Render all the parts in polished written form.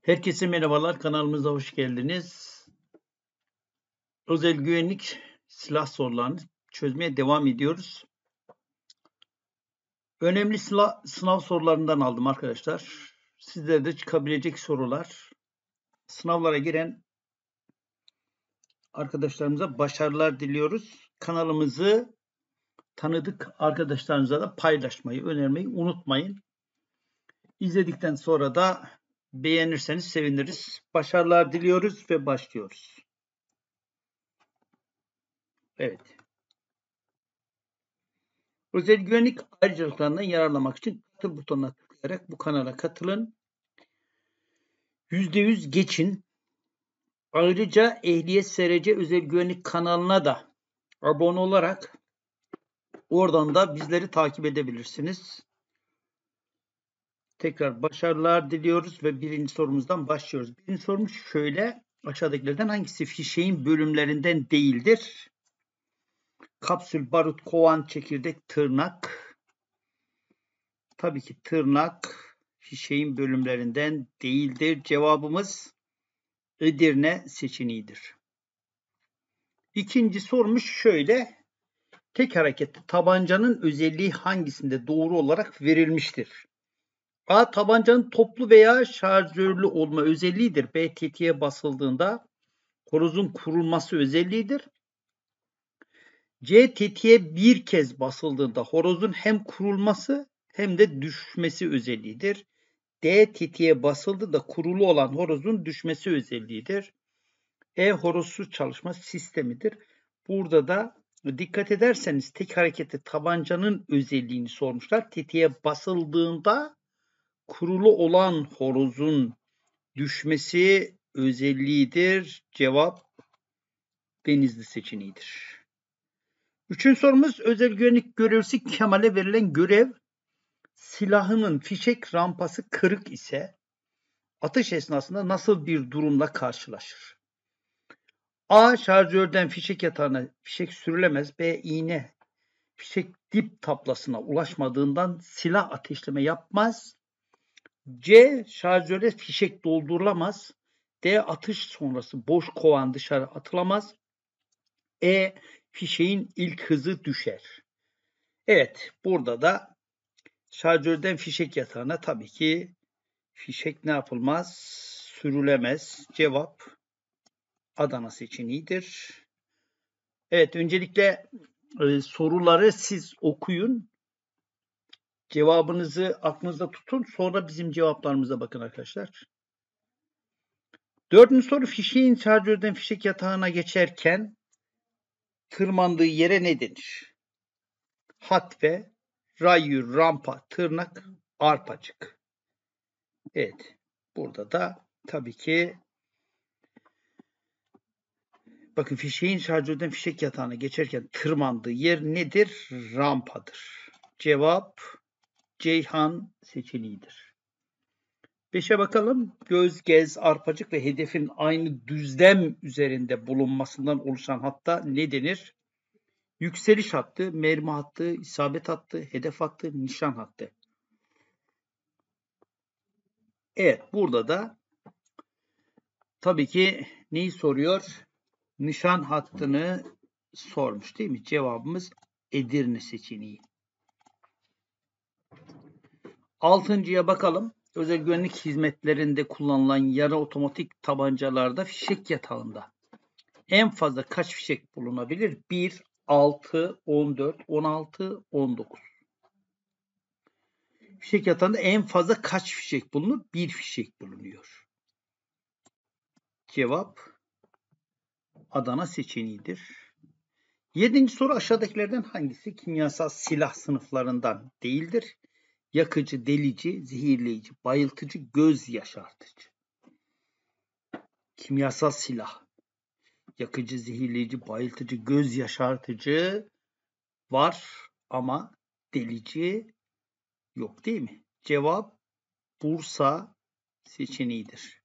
Herkese merhabalar, kanalımıza hoş geldiniz. Özel güvenlik silah sorularını çözmeye devam ediyoruz. Önemli sınav sorularından aldım arkadaşlar. Sizlere de çıkabilecek sorular. Sınavlara giren arkadaşlarımıza başarılar diliyoruz. Kanalımızı tanıdık arkadaşlarınıza da paylaşmayı, önermeyi unutmayın. İzledikten sonra da beğenirseniz seviniriz. Başarılar diliyoruz ve başlıyoruz. Evet. Özel güvenlik ayrıcalıklarından yararlanmak için katıl butonuna tıklayarak bu kanala katılın. %100 geçin. Ayrıca Ehliyet SRC Özel Güvenlik kanalına da abone olarak oradan da bizleri takip edebilirsiniz. Tekrar başarılar diliyoruz ve birinci sorumuzdan başlıyoruz. Birinci sorumuz şöyle. Aşağıdakilerden hangisi fişeğin bölümlerinden değildir? Kapsül, barut, kovan, çekirdek, tırnak. Tabii ki tırnak fişeğin bölümlerinden değildir. Cevabımız Edirne seçeneğidir. İkinci sorumuş şöyle. Tek hareketli tabancanın özelliği hangisinde doğru olarak verilmiştir? A. Tabancanın toplu veya şarjörlü olma özelliğidir. B. Tetiğe basıldığında horozun kurulması özelliğidir. C. Tetiğe bir kez basıldığında horozun hem kurulması hem de düşmesi özelliğidir. D. Tetiğe basıldı da kurulu olan horozun düşmesi özelliğidir. E. Horozsuz çalışma sistemidir. Burada da dikkat ederseniz tek hareketli tabancanın özelliğini sormuşlar. Tetiğe basıldığında kurulu olan horozun düşmesi özelliğidir. Cevap Denizli seçeneğidir. Üçüncü sorumuz özel güvenlik görevlisi Kemal'e verilen görev silahının fişek rampası kırık ise atış esnasında nasıl bir durumla karşılaşır? A. Şarjörden fişek yatağına fişek sürülemez. B. İğne fişek dip tablasına ulaşmadığından silah ateşleme yapmaz. C. Şarjöre fişek doldurulamaz. D. Atış sonrası boş kovan dışarı atılamaz. E. Fişeğin ilk hızı düşer. Evet, burada da şarjörden fişek yatağına tabii ki fişek ne yapılmaz? Sürülemez. Cevap Adana seçeneğidir. Evet, öncelikle soruları siz okuyun. Cevabınızı aklınızda tutun. Sonra bizim cevaplarımıza bakın arkadaşlar. Dördüncü soru fişeğin şarjörden fişek yatağına geçerken tırmandığı yere ne denir? Hatve, rayyu, rampa, tırnak, arpacık. Evet. Burada da tabii ki bakın fişeğin şarjörden fişek yatağına geçerken tırmandığı yer nedir? Rampadır. Cevap Ceyhan seçeneğidir. 5'e bakalım. Göz, gez, arpacık ve hedefin aynı düzlem üzerinde bulunmasından oluşan hatta ne denir? Yükseliş hattı, mermi hattı, isabet hattı, hedef hattı, nişan hattı. Evet, burada da tabii ki neyi soruyor? Nişan hattını sormuş değil mi? Cevabımız Edirne seçeneği. 6.'ya bakalım. Özel güvenlik hizmetlerinde kullanılan yarı otomatik tabancalarda fişek yatağında en fazla kaç fişek bulunabilir? 1, 6, 14, 16, 19. Fişek yatağında en fazla kaç fişek bulunur? 1 fişek bulunuyor. Cevap Adana seçeneğidir. 7. soru aşağıdakilerden hangisi kimyasal silah sınıflarından değildir? Yakıcı, delici, zehirleyici, bayıltıcı, göz yaşartıcı. Kimyasal silah. Yakıcı, zehirleyici, bayıltıcı, göz yaşartıcı var ama delici yok değil mi? Cevap Bursa seçeneğidir.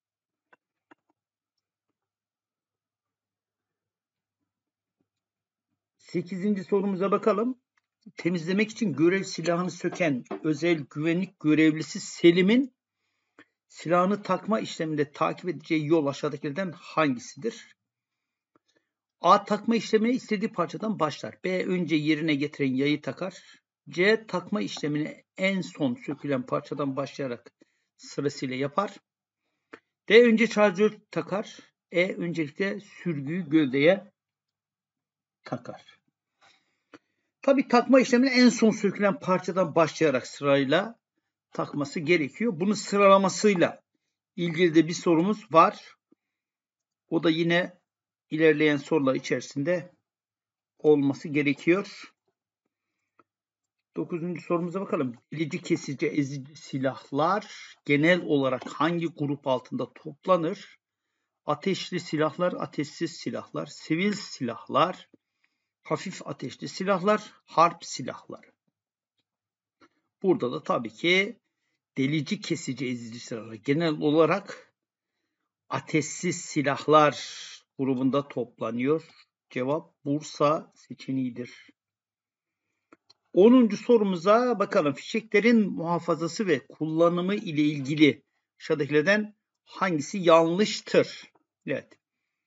8. sorumuza bakalım. Temizlemek için görev silahını söken özel güvenlik görevlisi Selim'in Silahını takma işleminde takip edeceği yol aşağıdakilerden hangisidir? A. Takma işlemine istediği parçadan başlar. B. Önce yerine getiren yayı takar. C. Takma işlemini en son sökülen parçadan başlayarak sırasıyla yapar. D. Önce şarjör takar. E. Öncelikle sürgüyü gövdeye takar. Tabii takma işlemini en son sökülen parçadan başlayarak sırayla takması gerekiyor. Bunun sıralamasıyla ilgili de bir sorumuz var. O da yine ilerleyen sorular içerisinde olması gerekiyor. 9. sorumuza bakalım. Delici, kesici, ezici silahlar genel olarak hangi grup altında toplanır? Ateşli silahlar, ateşsiz silahlar, sivil silahlar, hafif ateşli silahlar, harp silahları. Burada da tabii ki delici, kesici, ezici silahlar genel olarak ateşsiz silahlar grubunda toplanıyor. Cevap Bursa seçeneğidir. 10. sorumuza bakalım. Fişeklerin muhafazası ve kullanımı ile ilgili aşağıdakilerden hangisi yanlıştır? Evet.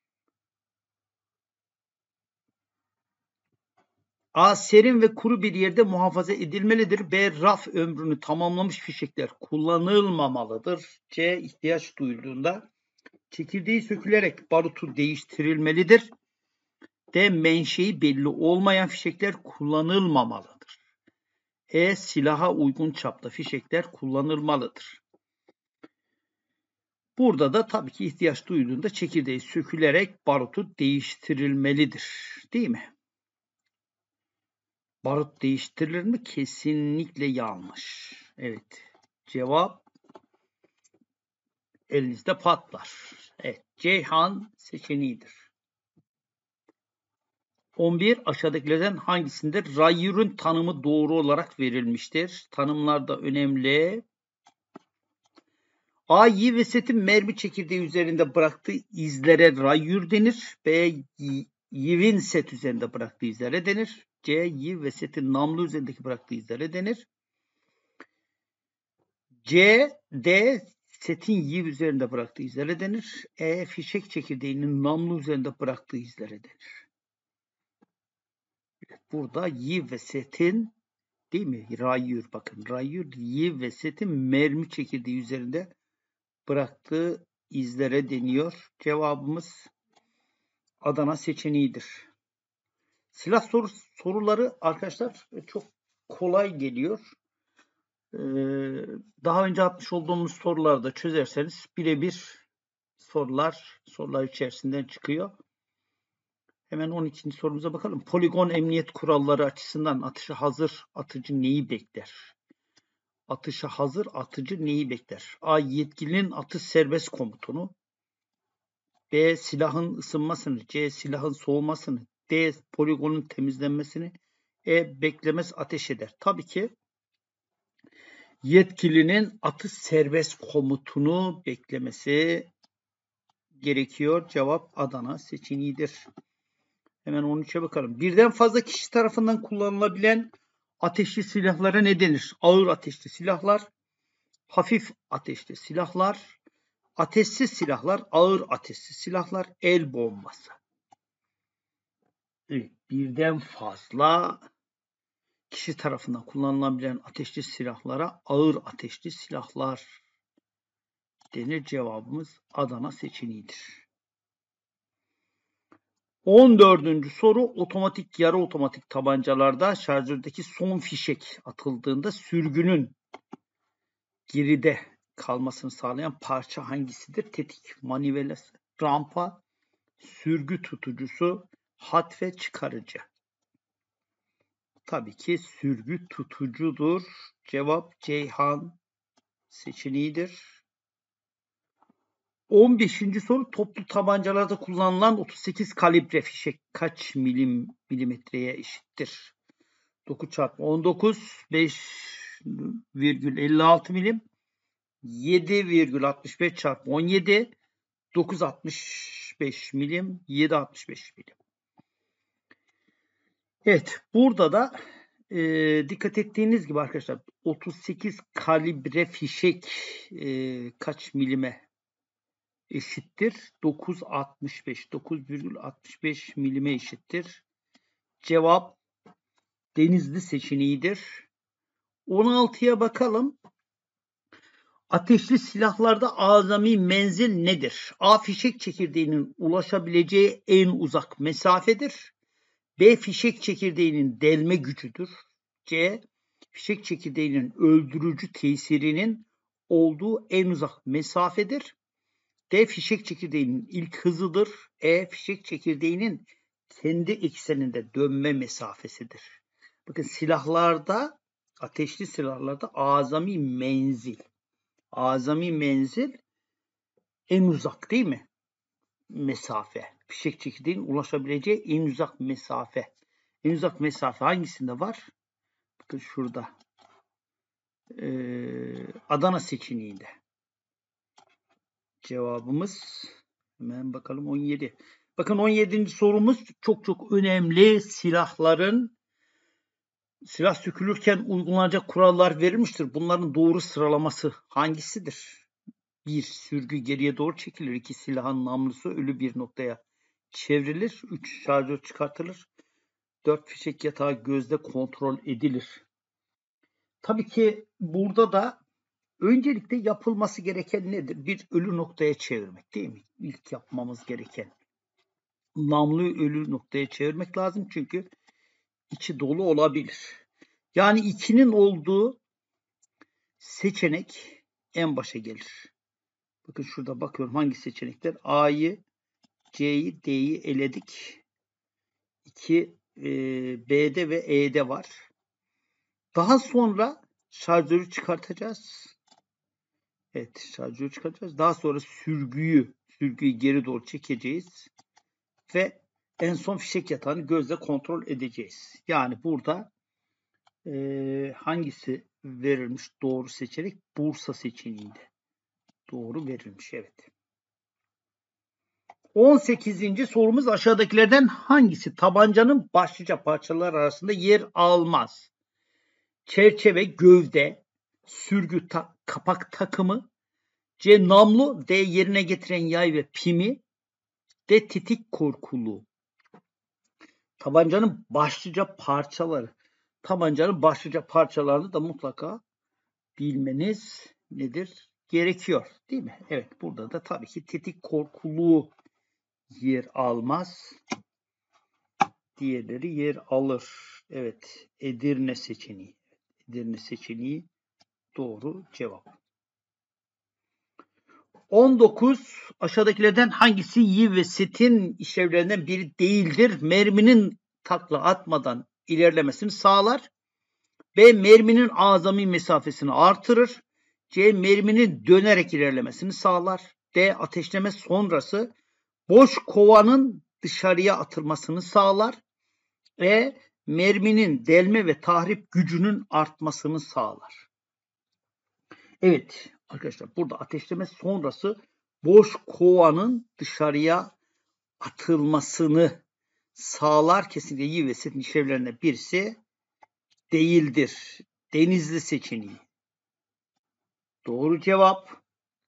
A. Serin ve kuru bir yerde muhafaza edilmelidir. B. Raf ömrünü tamamlamış fişekler kullanılmamalıdır. C. İhtiyaç duyulduğunda çekirdeği sökülerek barutu değiştirilmelidir. D. Menşei belli olmayan fişekler kullanılmamalıdır. E. Silaha uygun çapta fişekler kullanılmalıdır. Burada da tabii ki ihtiyaç duyulduğunda çekirdeği sökülerek barutu değiştirilmelidir. Değil mi? Barut değiştirilir mi? Kesinlikle yanlış. Evet. Cevap elinizde patlar. Evet. Ceyhan seçeneğidir. 11. Aşağıdakilerden hangisinde rayyurun tanımı doğru olarak verilmiştir? Tanımlar da önemli. A. Yiv ve setin mermi çekirdeği üzerinde bıraktığı izlere rayyur denir. B. Yiv'in set üzerinde bıraktığı izlere denir. C. Yiv ve setin namlu üzerindeki bıraktığı izlere denir. C. D. Setin yiv üzerinde bıraktığı izlere denir. E. Fişek çekirdeğinin namlu üzerinde bıraktığı izlere denir. Burada yiv ve setin, değil mi? Rayyur, bakın. Rayyur, yiv ve setin mermi çekirdeği üzerinde bıraktığı izlere deniyor. Cevabımız Adana seçeneğidir. Silah soruları arkadaşlar çok kolay geliyor. Daha önce atmış olduğumuz soruları da çözerseniz birebir sorular içerisinden çıkıyor. Hemen 12. sorumuza bakalım. Poligon emniyet kuralları açısından atışa hazır atıcı neyi bekler? Atışa hazır atıcı neyi bekler? A. Yetkilinin atış serbest komutunu. B. Silahın ısınmasını. C. Silahın soğumasını. D. Poligonun temizlenmesini. E. Beklemez ateş eder. Tabii ki yetkilinin atış serbest komutunu beklemesi gerekiyor. Cevap Adana seçeneğidir. Hemen 13'e bakalım. Birden fazla kişi tarafından kullanılabilen ateşli silahlara ne denir? Ağır ateşli silahlar, hafif ateşli silahlar, ateşsiz silahlar, ağır ateşsiz silahlar, el bombası. Evet, birden fazla kişi tarafından kullanılabilen ateşli silahlara ağır ateşli silahlar denir. Cevabımız Adana seçeneğidir. 14. soru otomatik, yarı otomatik tabancalarda şarjördeki son fişek atıldığında sürgünün geride kalmasını sağlayan parça hangisidir? Tetik, manivelası, rampa, sürgü tutucusu, hat ve çıkarıcı. Tabii ki sürgü tutucudur. Cevap Ceyhan seçeneğidir. 15. soru toplu tabancalarda kullanılan 38 kalibre fişek kaç milimetreye eşittir? 9 çarpı 19 5,56 milim 7,65 çarpı 17 9,65 milim 7,65 milim. Evet, burada da dikkat ettiğiniz gibi arkadaşlar 38 kalibre fişek kaç milime eşittir? 9.65. 9,65 milime eşittir. Cevap Denizli seçeneğidir. 16'ya bakalım. Ateşli silahlarda azami menzil nedir? A. Fişek çekirdeğinin ulaşabileceği en uzak mesafedir. B. Fişek çekirdeğinin delme gücüdür. C. Fişek çekirdeğinin öldürücü tesirinin olduğu en uzak mesafedir. D. Fişek çekirdeğinin ilk hızıdır. E. Fişek çekirdeğinin kendi ekseninde dönme mesafesidir. Bakın silahlarda, ateşli silahlarda azami menzil en uzak değil mi? Mesafe. Fişek çekirdeğinin ulaşabileceği en uzak mesafe. En uzak mesafe hangisinde var? Bakın şurada. Adana seçeneğinde. Cevabımız hemen bakalım 17. Bakın 17. sorumuz çok önemli. Silah sökülürken uygulanacak kurallar verilmiştir. Bunların doğru sıralaması hangisidir? 1. Sürgü geriye doğru çekilir. 2. Silahın namlusu ölü bir noktaya çevrilir. 3. Şarjör çıkartılır. 4. Fişek yatağı gözle kontrol edilir. Tabii ki burada da öncelikle yapılması gereken nedir? Bir ölü noktaya çevirmek değil mi? İlk yapmamız gereken. Namluyu ölü noktaya çevirmek lazım çünkü içi dolu olabilir. Yani 2'nin olduğu seçenek en başa gelir. Bakın şurada bakıyorum hangi seçenekler? A'yı, C'yi, D'yi eledik. 2 B'de ve E'de var. Daha sonra şarjörü çıkartacağız. Evet, şarjörü çıkartacağız. Daha sonra sürgüyü geri doğru çekeceğiz. Ve en son fişek yatağını gözle kontrol edeceğiz. Yani burada hangisi verilmiş doğru seçenek? Bursa seçeneğinde. Doğru verilmiş, evet. 18. sorumuz aşağıdakilerden hangisi tabancanın başlıca parçalar arasında yer almaz? Çerçeve, gövde, sürgü, kapak takımı, C. Namlu, D. Yerine getiren yay ve pimi, D. Tetik korkuluğu. Tabancanın başlıca parçaları. Tabancanın başlıca parçalarını da mutlaka bilmeniz nedir? Gerekiyor. Değil mi? Evet, burada da tabii ki tetik korkuluğu yer almaz. Diğerleri yer alır. Evet, Edirne seçeneği. Edirne seçeneği doğru cevap. 19. Aşağıdakilerden hangisi yiv ve setin işlevlerinden biri değildir? Merminin takla atmadan ilerlemesini sağlar. B. Merminin azami mesafesini artırır. C. Merminin dönerek ilerlemesini sağlar. D. Ateşleme sonrası boş kovanın dışarıya atılmasını sağlar. E. Merminin delme ve tahrip gücünün artmasını sağlar. Evet arkadaşlar, burada ateşleme sonrası boş kovanın dışarıya atılmasını sağlar. Kesinlikle yiv ve setin işlevlerinden birisi değildir. Denizli seçeneği. Doğru cevap.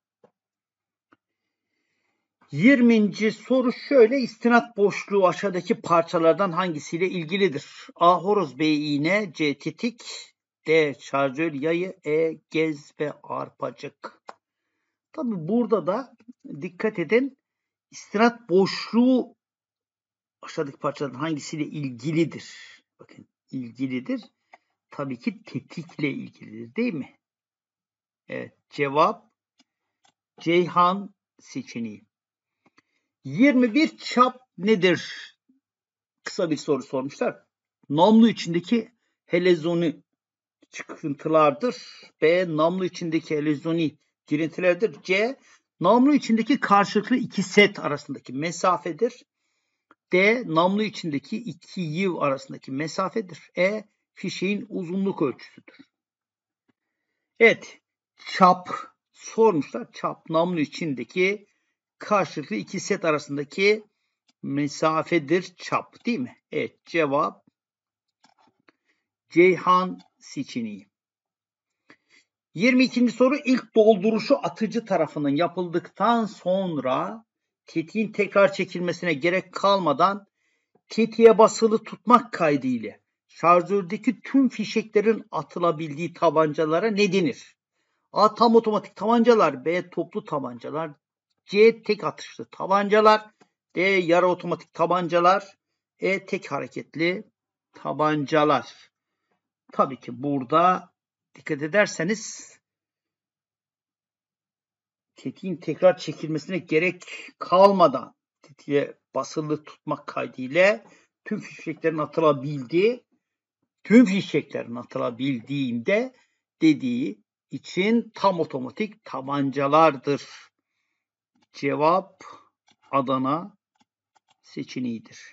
20. soru şöyle. İstinat boşluğu aşağıdaki parçalardan hangisiyle ilgilidir? A. Horoz, B. İğne, C. Tetik, D. Şarjör yayı, E. Gez ve arpacık. Tabi burada da dikkat edin. İstinat boşluğu aşağıdaki parçalardan hangisiyle ilgilidir? Bakın ilgilidir. Tabii ki tetikle ilgilidir değil mi? Evet, cevap Ceyhan seçeneği. 21. Çap nedir? Kısa bir soru sormuşlar. Namlu içindeki helezoni çıkıntılardır. B. Namlu içindeki helezoni girintilerdir. C. Namlu içindeki karşılıklı iki set arasındaki mesafedir. D. Namlu içindeki iki yiv arasındaki mesafedir. E. Fişeğin uzunluk ölçüsüdür. Evet. Çap sormuşlar. Çap namlu içindeki karşılıklı iki set arasındaki mesafedir çap değil mi? Evet, cevap Ceyhan seçeneği. 22. soru ilk dolduruşu atıcı tarafından yapıldıktan sonra tetiğin tekrar çekilmesine gerek kalmadan tetiğe basılı tutmak kaydıyla şarjördeki tüm fişeklerin atılabildiği tabancalara ne denir? A. Tam otomatik tabancalar. B. Toplu tabancalar. C. Tek atışlı tabancalar. D. Yarı otomatik tabancalar. E. Tek hareketli tabancalar. Tabii ki burada dikkat ederseniz tetiğin tekrar çekilmesine gerek kalmadan tetiğe basılı tutmak kaydıyla tüm fişeklerin atılabildiğinde dediği için tam otomatik tabancalardır. Cevap Adana seçeneğidir.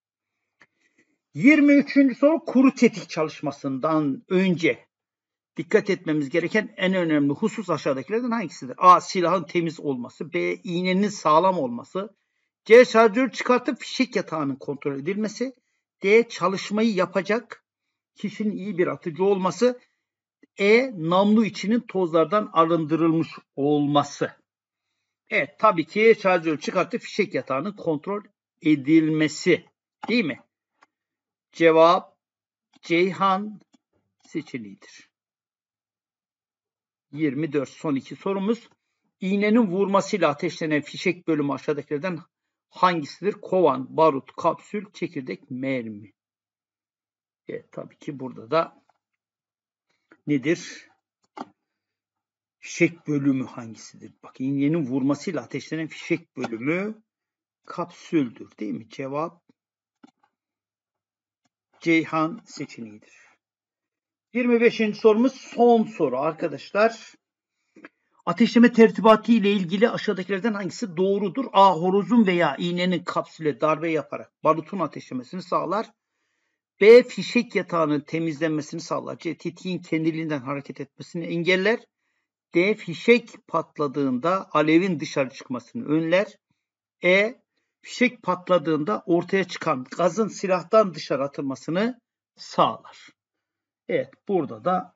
23. soru kuru tetik çalışmasından önce dikkat etmemiz gereken en önemli husus aşağıdakilerden hangisidir? A. Silahın temiz olması. B. İğnenin sağlam olması. C. Şarjörü çıkartıp fişek yatağının kontrol edilmesi. D. Çalışmayı yapacak kişinin iyi bir atıcı olması. E. Namlu içinin tozlardan arındırılmış olması. Evet, tabii ki şarjörü çıkartıp fişek yatağının kontrol edilmesi. Değil mi? Cevap Ceyhan seçeneğidir. 24. Son iki sorumuz. İğnenin vurmasıyla ateşlenen fişek bölümü aşağıdakilerden hangisidir? Kovan, barut, kapsül, çekirdek, mermi. Evet, tabii ki burada da nedir? Fişek bölümü hangisidir? Bak, iğnenin vurmasıyla ateşlenen fişek bölümü kapsüldür, değil mi? Cevap Ceyhan seçeneğidir. 25. sorumuz son soru arkadaşlar. Ateşleme tertibatı ile ilgili aşağıdakilerden hangisi doğrudur? A. Horozun veya iğnenin kapsüle darbe yaparak barutun ateşlemesini sağlar. B. Fişek yatağının temizlenmesini sağlar. C. Tetiğin kendiliğinden hareket etmesini engeller. D. Fişek patladığında alevin dışarı çıkmasını önler. E. Fişek patladığında ortaya çıkan gazın silahtan dışarı atılmasını sağlar. Evet, burada da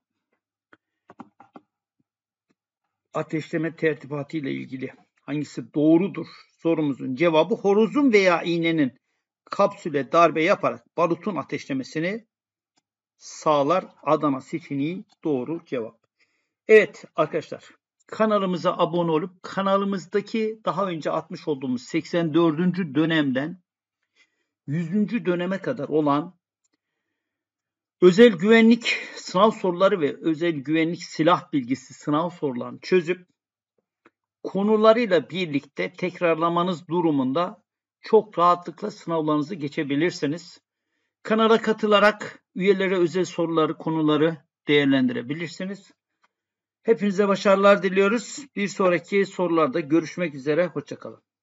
ateşleme tertibatı ile ilgili hangisi doğrudur sorumuzun cevabı horozun veya iğnenin kapsüle darbe yaparak barutun ateşlemesini sağlar. Adana seçeneği doğru cevap. Evet arkadaşlar, kanalımıza abone olup kanalımızdaki daha önce atmış olduğumuz 84. dönemden 100. döneme kadar olan özel güvenlik sınav soruları ve özel güvenlik silah bilgisi sınav sorularını çözüp konularıyla birlikte tekrarlamanız durumunda çok rahatlıkla sınavlarınızı geçebilirsiniz. Kanala katılarak üyelere özel soruları, konuları değerlendirebilirsiniz. Hepinize başarılar diliyoruz. Bir sonraki sorularda görüşmek üzere. Hoşça kalın.